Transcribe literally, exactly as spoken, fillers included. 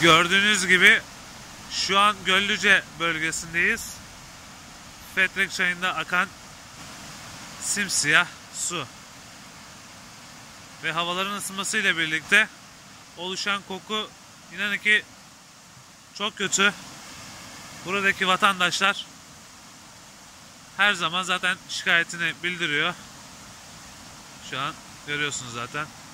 Gördüğünüz gibi şu an Göllüce bölgesindeyiz. Fetrek Çayı'nda akan simsiyah su. Ve havaların ısınmasıyla birlikte oluşan koku inanın ki çok kötü. Buradaki vatandaşlar her zaman zaten şikayetini bildiriyor. Şu an görüyorsunuz zaten.